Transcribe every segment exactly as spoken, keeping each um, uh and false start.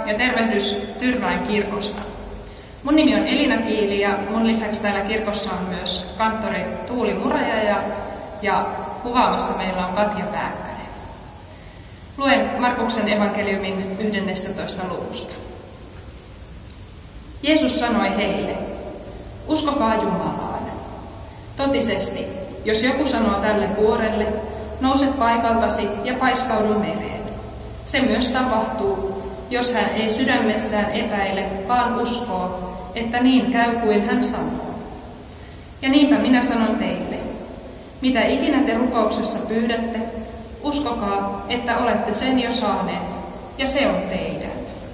ja tervehdys Tyrvään kirkosta. Mun nimi on Elina Kiili ja mun lisäksi täällä kirkossa on myös kanttori Tuuli Muraja ja kuvaamassa meillä on Katja Pääkkönen. Luen Markuksen evankeliumin yhdennestätoista luvusta. Jeesus sanoi heille, uskokaa Jumalaan. Totisesti, jos joku sanoo tälle vuorelle, nouse paikaltasi ja paiskaudu mereen. Se myös tapahtuu, jos hän ei sydämessään epäile, vaan uskoo, että niin käy kuin hän sanoo. Ja niinpä minä sanon teille, mitä ikinä te rukouksessa pyydätte, uskokaa, että olette sen jo saaneet, ja se on teidän.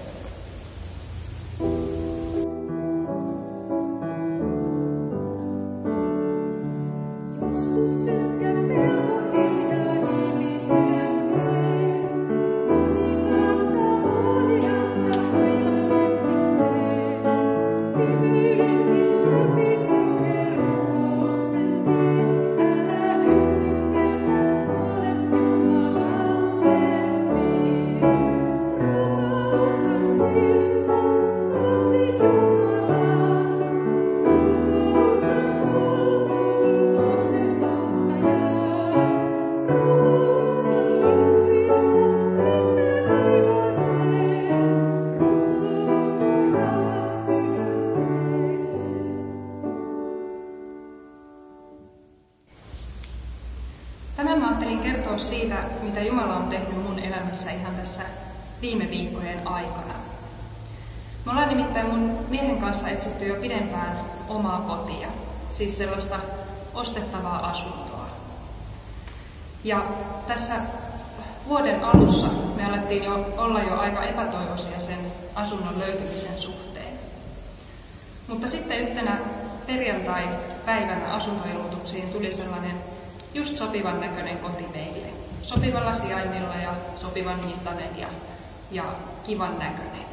Tänään mä ajattelin kertoa siitä, mitä Jumala on tehnyt mun elämässä ihan tässä viime viikkojen aikana. Me ollaan nimittäin mun miehen kanssa etsitty jo pidempään omaa kotia, siis sellaista ostettavaa asuntoa. Ja tässä vuoden alussa me alettiin jo olla jo aika epätoivoisia sen asunnon löytymisen suhteen. Mutta sitten yhtenä perjantai-päivänä asuntoilmoituksiin tuli sellainen just sopivan näköinen koti meille. Sopivalla sijainnilla ja sopivan hintainen ja, ja kivan näköinen.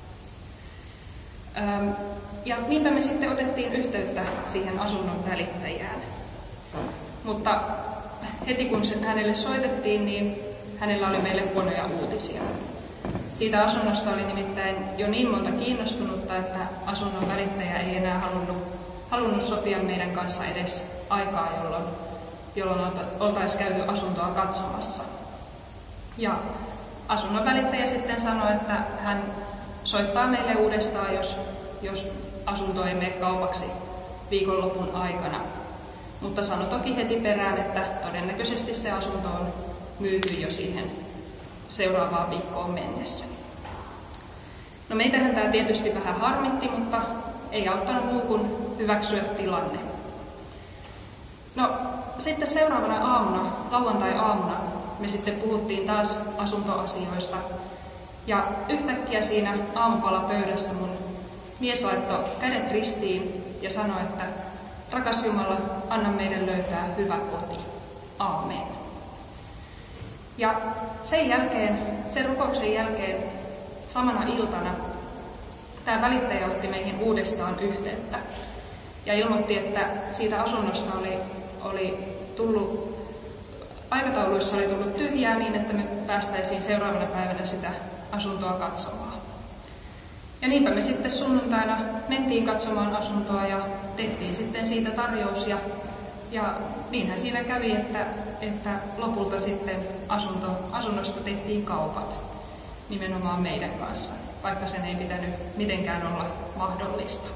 Öm, ja niinpä me sitten otettiin yhteyttä siihen asunnon välittäjään. Mutta heti kun se hänelle soitettiin, niin hänellä oli meille huonoja uutisia. Siitä asunnosta oli nimittäin jo niin monta kiinnostunutta, että asunnon välittäjä ei enää halunnut, halunnut sopia meidän kanssa edes aikaa, jolloin jolloin oltaisiin käyty asuntoa katsomassa. Ja asunnon välittäjä sitten sanoi, että hän soittaa meille uudestaan, jos, jos asunto ei mene kaupaksi viikonlopun aikana. Mutta sanoi toki heti perään, että todennäköisesti se asunto on myyty jo siihen seuraavaan viikkoon mennessä. No meitähän tämä tietysti vähän harmitti, mutta ei auttanut muu kuin hyväksyä tilanne. No, sitten seuraavana aamuna, lauantai-aamuna, me sitten puhuttiin taas asuntoasioista. Ja yhtäkkiä siinä aamupalapöydässä mun mies laittoi kädet ristiin ja sanoi, että rakas Jumala, anna meidän löytää hyvä koti. Aamen. Ja sen jälkeen, sen rukouksen jälkeen, samana iltana, tämä välittäjä otti meihin uudestaan yhteyttä. Ja ilmoitti, että siitä asunnosta oli, oli tullut, aikatauluissa oli tullut tyhjää niin, että me päästäisiin seuraavana päivänä sitä asuntoa katsomaan. Ja niinpä me sitten sunnuntaina mentiin katsomaan asuntoa ja tehtiin sitten siitä tarjous. Ja, ja niinhän siinä kävi, että, että lopulta sitten asunto, asunnosta tehtiin kaupat nimenomaan meidän kanssa, vaikka sen ei pitänyt mitenkään olla mahdollista.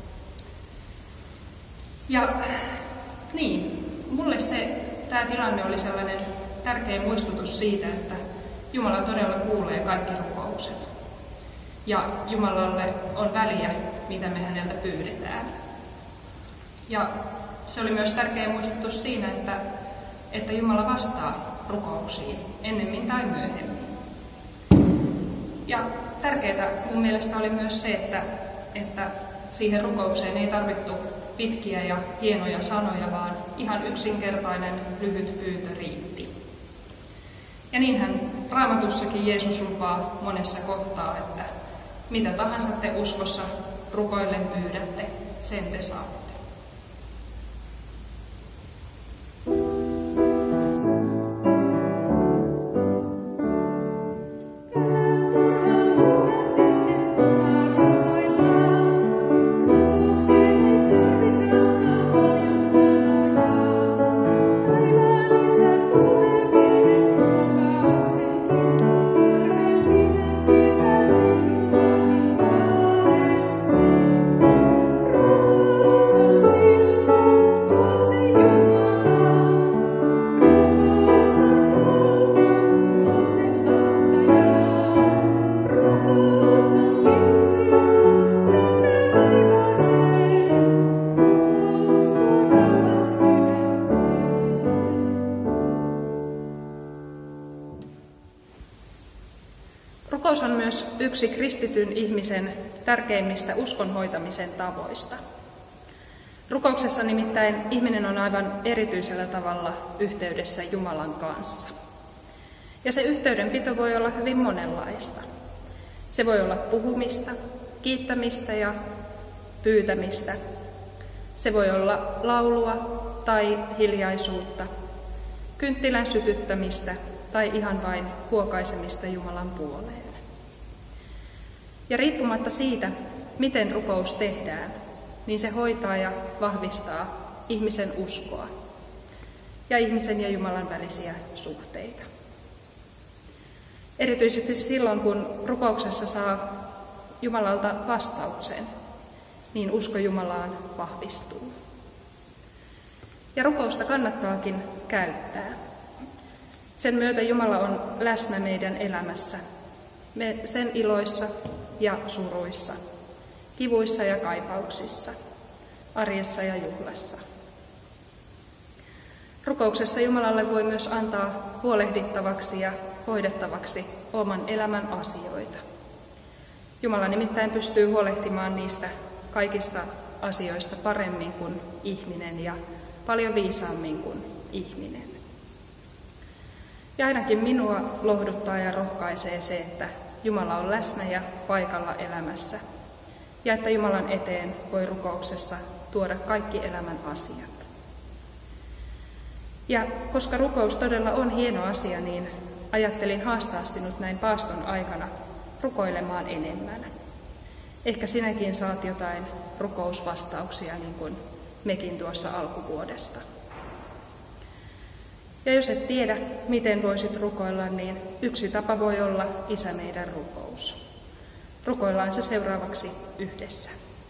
Ja niin, mulle se, tämä tilanne oli sellainen tärkeä muistutus siitä, että Jumala todella kuulee kaikki rukoukset. Ja Jumalalle on väliä, mitä me häneltä pyydetään. Ja se oli myös tärkeä muistutus siinä, että, että Jumala vastaa rukouksiin ennemmin tai myöhemmin. Ja tärkeää mun mielestä oli myös se, että, että siihen rukoukseen ei tarvittu pitkiä ja hienoja sanoja, vaan ihan yksinkertainen lyhyt pyyntö riitti. Ja niinhän Raamatussakin Jeesus lupaa monessa kohtaa, että mitä tahansa te uskossa rukoillen pyydätte, sen te saatte. Älä turhaan huolehdi yksi kristityn ihmisen tärkeimmistä uskonhoitamisen tavoista. Rukouksessa nimittäin ihminen on aivan erityisellä tavalla yhteydessä Jumalan kanssa. Ja se yhteydenpito voi olla hyvin monenlaista. Se voi olla puhumista, kiittämistä ja pyytämistä. Se voi olla laulua tai hiljaisuutta, kynttilän sytyttämistä tai ihan vain huokaisemista Jumalan puoleen. Ja riippumatta siitä, miten rukous tehdään, niin se hoitaa ja vahvistaa ihmisen uskoa ja ihmisen ja Jumalan välisiä suhteita. Erityisesti silloin, kun rukouksessa saa Jumalalta vastauksen, niin usko Jumalaan vahvistuu. Ja rukousta kannattaakin käyttää. Sen myötä Jumala on läsnä meidän elämässä, me sen iloissa ja suruissa, kivuissa ja kaipauksissa, arjessa ja juhlassa. Rukouksessa Jumalalle voi myös antaa huolehdittavaksi ja hoidettavaksi oman elämän asioita. Jumala nimittäin pystyy huolehtimaan niistä kaikista asioista paremmin kuin ihminen ja paljon viisaammin kuin ihminen. Ja ainakin minua lohduttaa ja rohkaisee se, että Jumala on läsnä ja paikalla elämässä ja että Jumalan eteen voi rukouksessa tuoda kaikki elämän asiat. Ja koska rukous todella on hieno asia, niin ajattelin haastaa sinut näin paaston aikana rukoilemaan enemmän. Ehkä sinäkin saat jotain rukousvastauksia, niin kuin mekin tuossa alkuvuodesta. Ja jos et tiedä, miten voisit rukoilla, niin yksi tapa voi olla Isä meidän rukous. Rukoillaan se seuraavaksi yhdessä.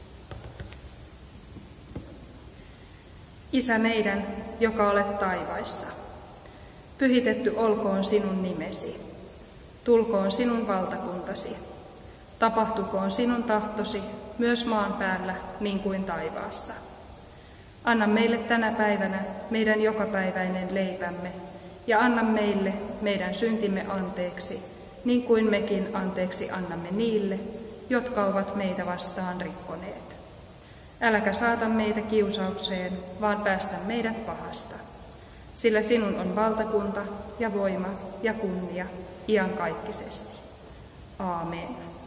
Isä meidän, joka olet taivaissa, pyhitetty olkoon sinun nimesi, tulkoon sinun valtakuntasi, tapahtukoon sinun tahtosi myös maan päällä niin kuin taivaassa. Anna meille tänä päivänä meidän jokapäiväinen leipämme ja anna meille meidän syntimme anteeksi, niin kuin mekin anteeksi annamme niille, jotka ovat meitä vastaan rikkoneet. Äläkä saata meitä kiusaukseen, vaan päästä meidät pahasta, sillä sinun on valtakunta ja voima ja kunnia iankaikkisesti. Aamen.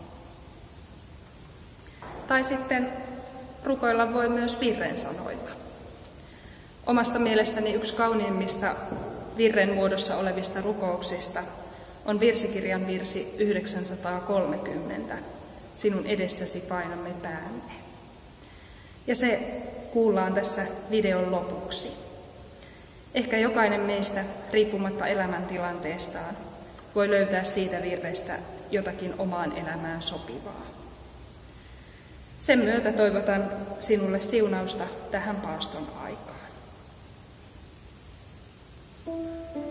Tai sitten rukoilla voi myös virren sanoilla. Omasta mielestäni yksi kauniimmista virren muodossa olevista rukouksista on virsikirjan virsi yhdeksänsataakolmekymmentä, Sinun edessäsi painamme päämme. Ja se kuullaan tässä videon lopuksi. Ehkä jokainen meistä, riippumatta elämäntilanteestaan, voi löytää siitä virrestä jotakin omaan elämään sopivaa. Sen myötä toivotan sinulle siunausta tähän paaston aikaan.